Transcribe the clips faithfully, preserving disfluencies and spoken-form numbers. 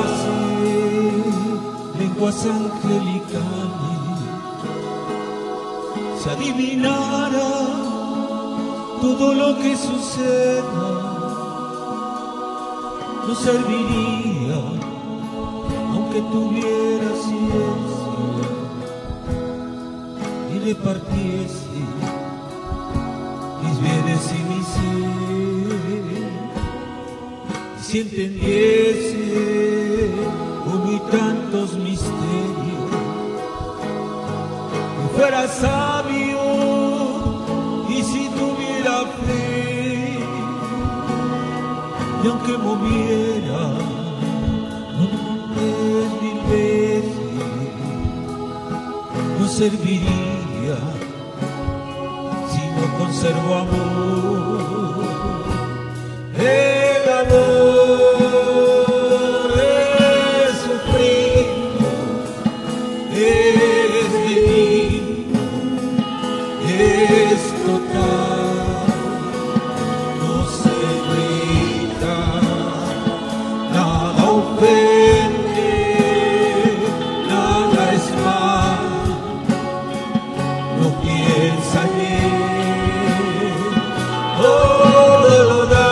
fuese lenguas angelicales, si adivinara todo lo que suceda, no serviría aunque tuviera ciencia y repartiese mis bienes y mi ser. Si entendiese uno y tantos misterios y fuera sabio, y si tuviera fe, y aunque moviera los montes mil veces, no serviría si no conservo amor. El amor es sufrido, es divino, es total, no se grita, nada ofende, nada es mal, no piensa en él, todo lo da.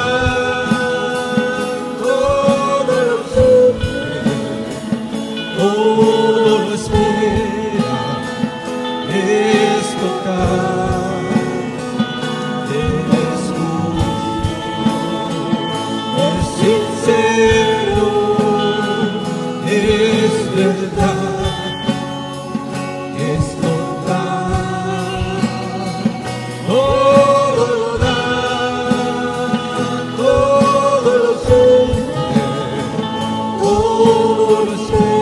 Todo lo espera, es total, es justo, es sincero, es verdad, es total, todo lo da, todo lo sufre, todo lo espera.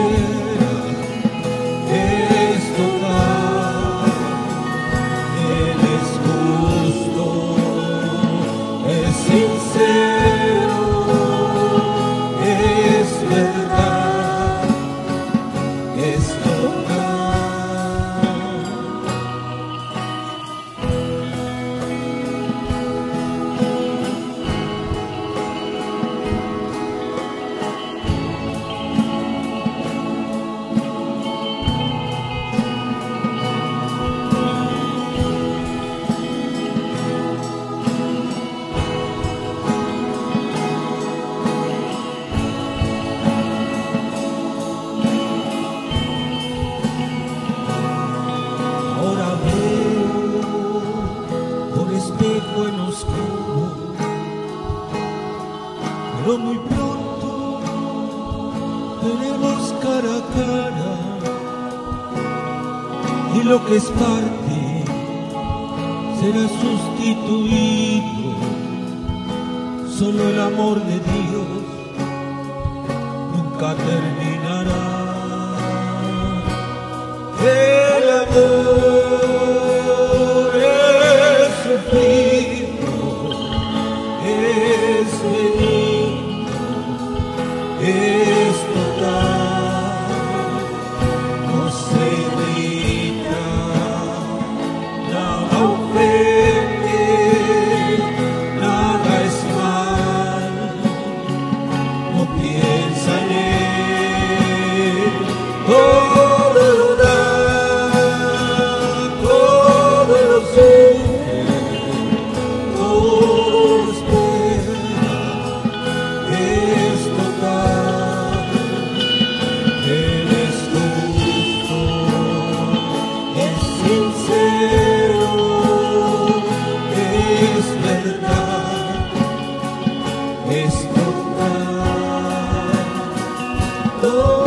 Espejo en oscuro, pero muy pronto veremos cara a cara, y lo que es parte será sustituido. Solo el amor de Dios nunca terminará. El amor es benigno, es total, no se grita, nada ofende, nada es mal, no piensa en él, todo lo da, todo lo sufre, todo lo espera, es total, él es justo, es sincero, es verdad, es total.